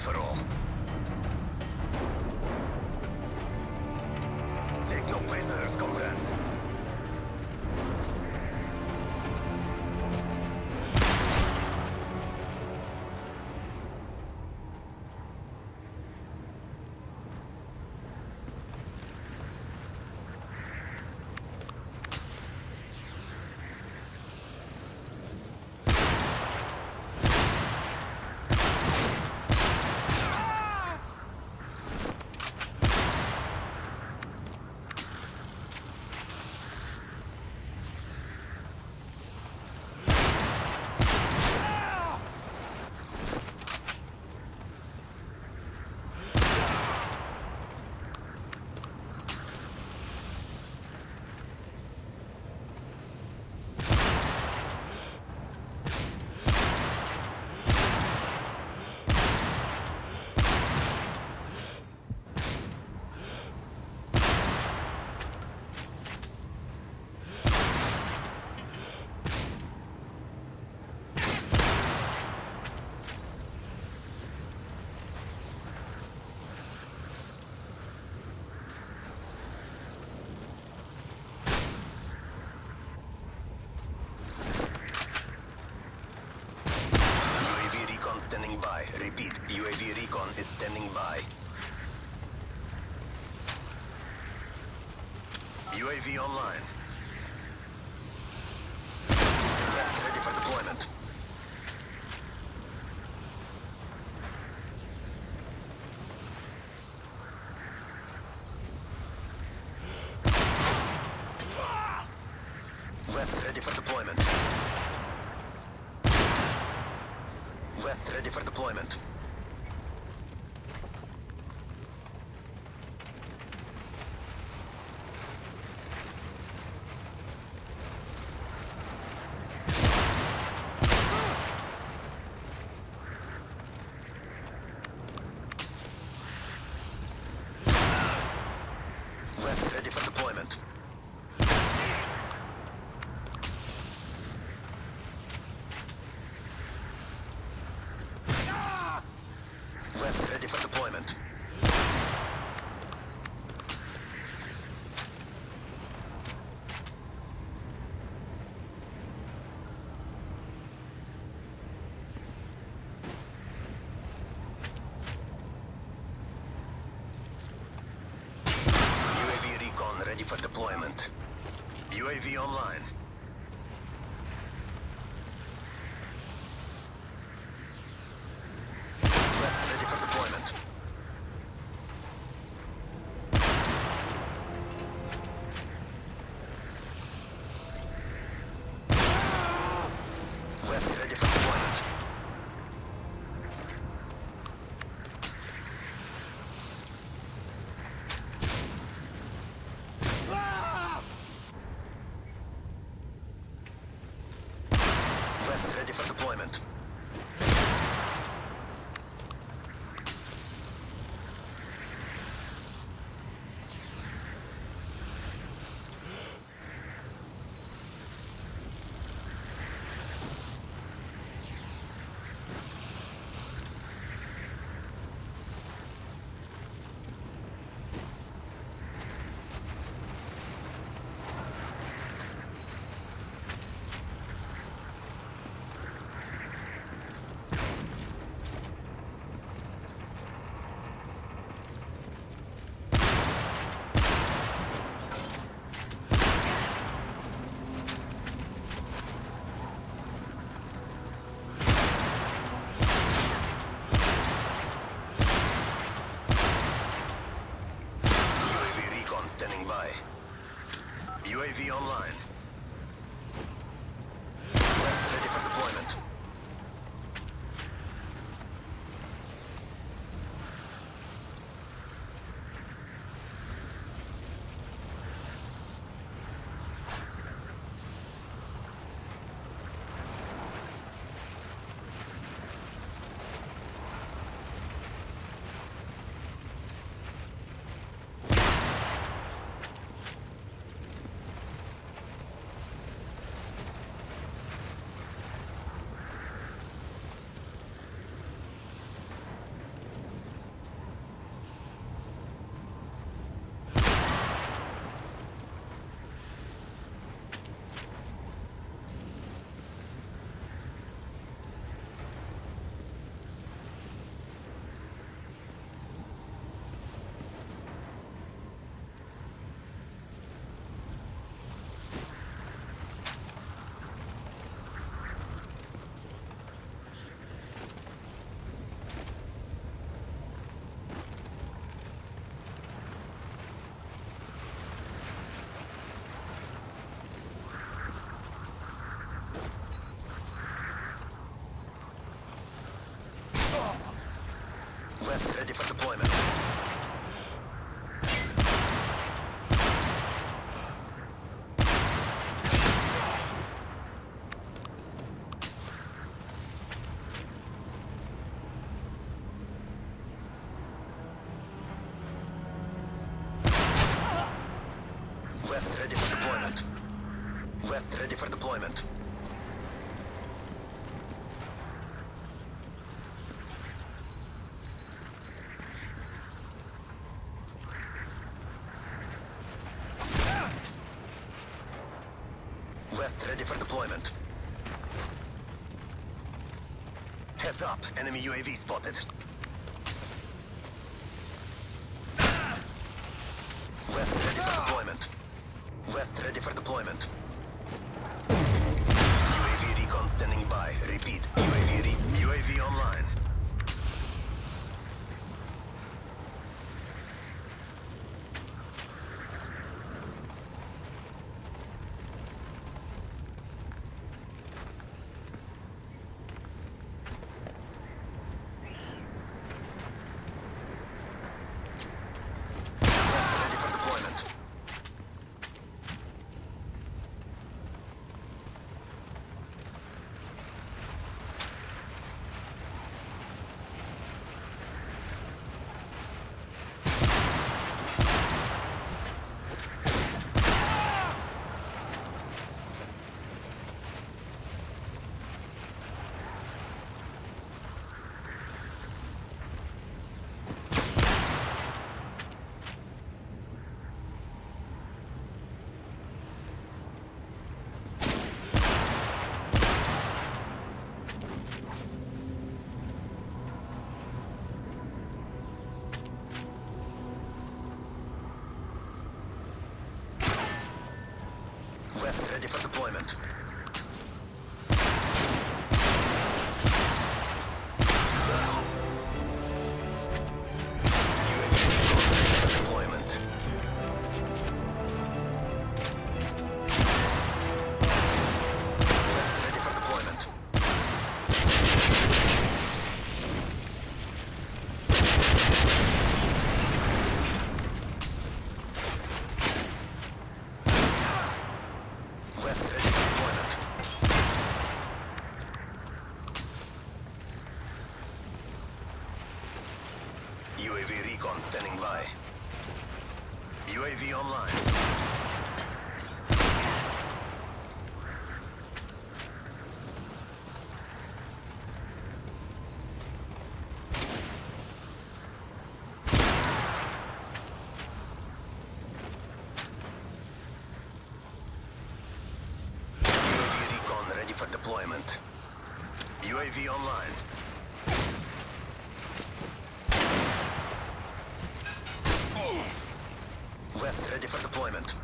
free-for-all. Take no prisoners, comrades. Standing by. Repeat, UAV recon is standing by. UAV online. Vest ready for deployment. Vest ready for deployment. Vest ready for deployment. Vest ready for deployment. Vest ready for deployment. UAV recon ready for deployment. UAV online. Vest ready for deployment. Vest ready for deployment. Vest ready for deployment. Standing by. UAV online. Vest ready for deployment. ready for deployment. West ready for deployment. West ready for deployment. Heads up, enemy UAV spotted. West ready for deployment. West ready for deployment. UAV recon standing by. Repeat, UAV online. West ready for deployment. UAV recon standing by. UAV online. UAV recon ready for deployment. UAV online. West ready for deployment.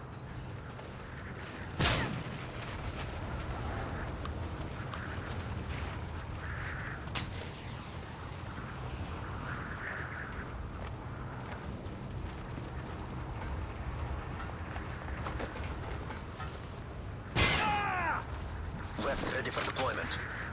West ready for deployment.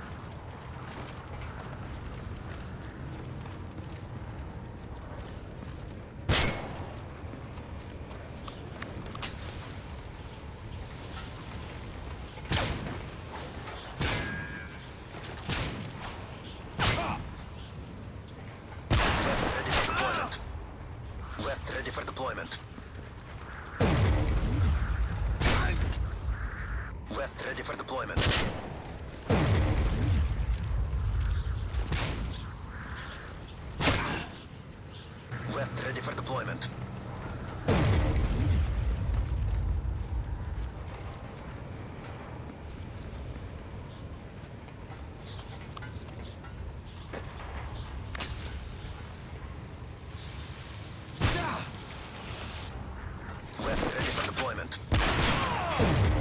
West ready for deployment. West ready for deployment. West ready for deployment. West ready for deployment.